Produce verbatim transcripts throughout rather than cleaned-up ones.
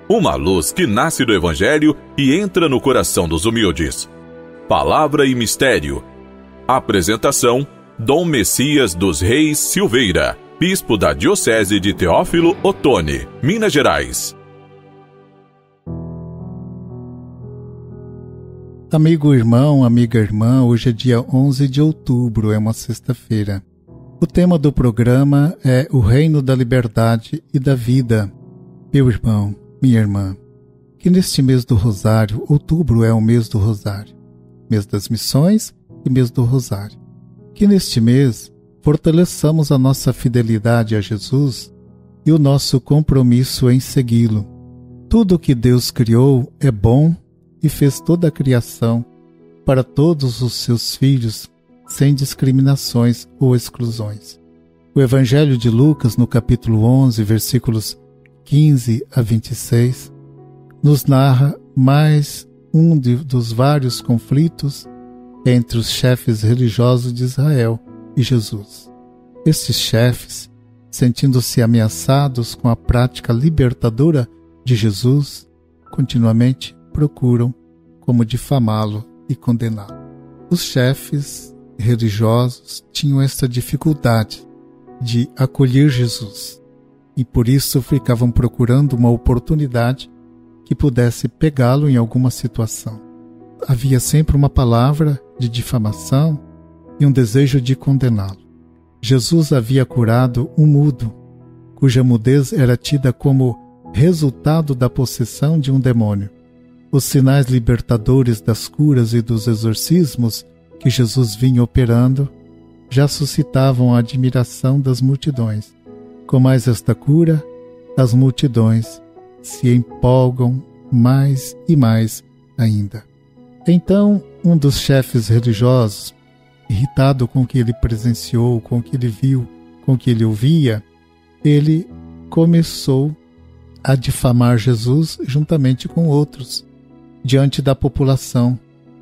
Uma luz que nasce do Evangelho e entra no coração dos humildes. Palavra e Mistério. Apresentação: Dom Messias dos Reis Silveira, Bispo da Diocese de Teófilo Otoni, Minas Gerais. Amigo irmão, amiga irmã, hoje é dia onze de outubro, é uma sexta-feira. O tema do programa é o Reino da Liberdade e da Vida. Meu irmão, minha irmã, que neste mês do Rosário, outubro é o mês do Rosário, mês das missões e mês do Rosário, que neste mês fortaleçamos a nossa fidelidade a Jesus e o nosso compromisso em segui-lo. Tudo o que Deus criou é bom e fez toda a criação para todos os seus filhos, sem discriminações ou exclusões. O Evangelho de Lucas, no capítulo onze, versículos quinze a vinte e seis, nos narra mais um de, dos vários conflitos entre os chefes religiosos de Israel e Jesus. Estes chefes, sentindo-se ameaçados com a prática libertadora de Jesus, continuamente procuram como difamá-lo e condená-lo. Os chefes religiosos tinham essa dificuldade de acolher Jesus e por isso ficavam procurando uma oportunidade que pudesse pegá-lo em alguma situação. Havia sempre uma palavra de difamação e um desejo de condená-lo. Jesus havia curado um mudo, cuja mudez era tida como resultado da possessão de um demônio. Os sinais libertadores das curas e dos exorcismos que Jesus vinha operando já suscitavam a admiração das multidões. Com mais esta cura, as multidões se empolgam mais e mais ainda. Então, um dos chefes religiosos, irritado com o que ele presenciou, com o que ele viu, com o que ele ouvia, ele começou a difamar Jesus juntamente com outros, diante da população,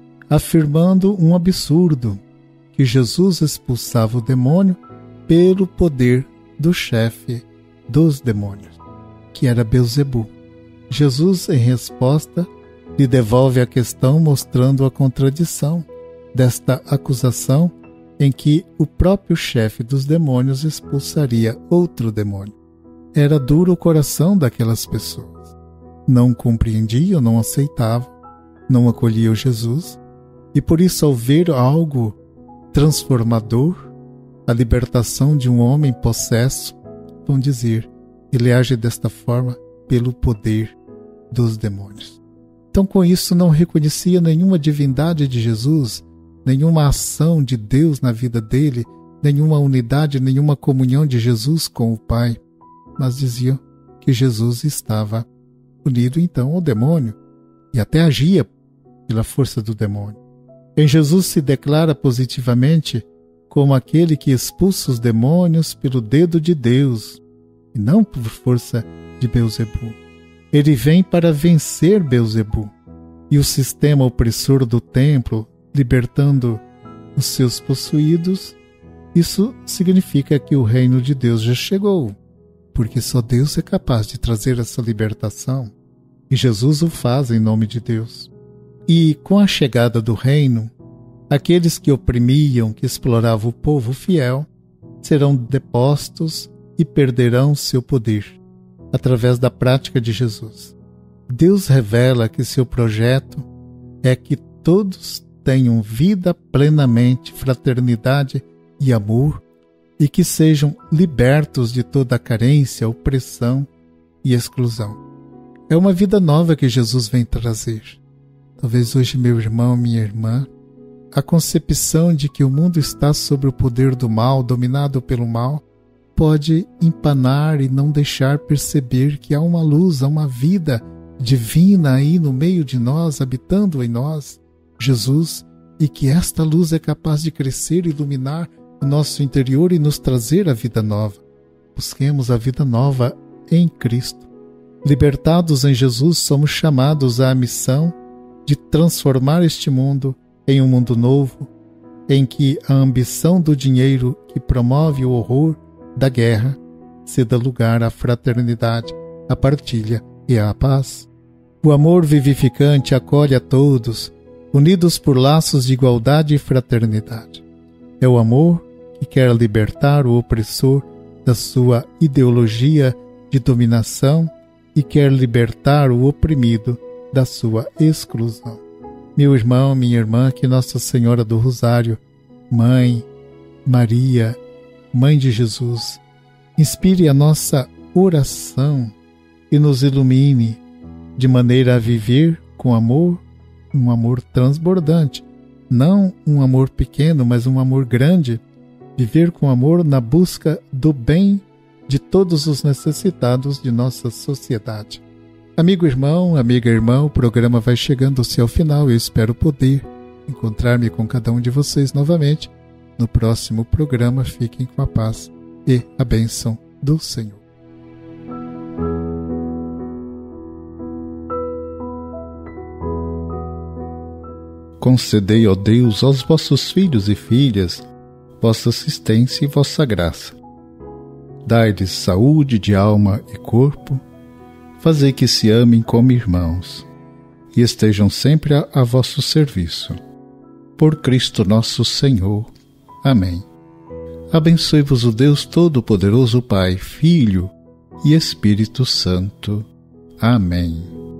afirmando um absurdo, que Jesus expulsava o demônio pelo poder do chefe dos demônios, que era Belzebu. Jesus, em resposta, lhe devolve a questão mostrando a contradição desta acusação em que o próprio chefe dos demônios expulsaria outro demônio. Era duro o coração daquelas pessoas. Não compreendiam, não aceitavam, não acolhiam Jesus, e por isso, ao ver algo transformador, a libertação de um homem possesso, vão dizer, ele age desta forma pelo poder dos demônios. Então, com isso, não reconhecia nenhuma divindade de Jesus, nenhuma ação de Deus na vida dele, nenhuma unidade, nenhuma comunhão de Jesus com o Pai, mas diziam que Jesus estava unido então ao demônio e até agia pela força do demônio. Em Jesus se declara positivamente como aquele que expulsa os demônios pelo dedo de Deus e não por força de Belzebu. Ele vem para vencer Belzebu e o sistema opressor do templo, libertando os seus possuídos. Isso significa que o reino de Deus já chegou, porque só Deus é capaz de trazer essa libertação e Jesus o faz em nome de Deus. E com a chegada do reino, aqueles que oprimiam, que exploravam o povo fiel, serão depostos e perderão seu poder através da prática de Jesus. Deus revela que seu projeto é que todos tenham vida plenamente, fraternidade e amor, e que sejam libertos de toda a carência, opressão e exclusão. É uma vida nova que Jesus vem trazer. Talvez hoje, meu irmão, minha irmã, a concepção de que o mundo está sob o poder do mal, dominado pelo mal, pode empanar e não deixar perceber que há uma luz, há uma vida divina aí no meio de nós, habitando em nós, Jesus, e que esta luz é capaz de crescer e iluminar o nosso interior e nos trazer a vida nova. Busquemos a vida nova em Cristo. Libertados em Jesus, somos chamados à missão de transformar este mundo em um mundo novo, em que a ambição do dinheiro que promove o horror da guerra ceda lugar à fraternidade, à partilha e a paz. O amor vivificante acolhe a todos, unidos por laços de igualdade e fraternidade. É o amor que quer libertar o opressor da sua ideologia de dominação e quer libertar o oprimido da sua exclusão. Meu irmão, minha irmã, que Nossa Senhora do Rosário, Mãe, Maria, Mãe de Jesus, inspire a nossa oração e nos ilumine de maneira a viver com amor, um amor transbordante, não um amor pequeno, mas um amor grande, viver com amor na busca do bem de todos os necessitados de nossa sociedade. Amigo irmão, amiga irmã, o programa vai chegando-se ao final e eu espero poder encontrar-me com cada um de vocês novamente no próximo programa. Fiquem com a paz e a bênção do Senhor. Concedei, ó Deus, aos vossos filhos e filhas vossa assistência e vossa graça. Dai-lhes saúde de alma e corpo, fazei que se amem como irmãos e estejam sempre a, a vosso serviço. Por Cristo nosso Senhor. Amém. Abençoe-vos o Deus Todo-Poderoso, Pai, Filho e Espírito Santo. Amém.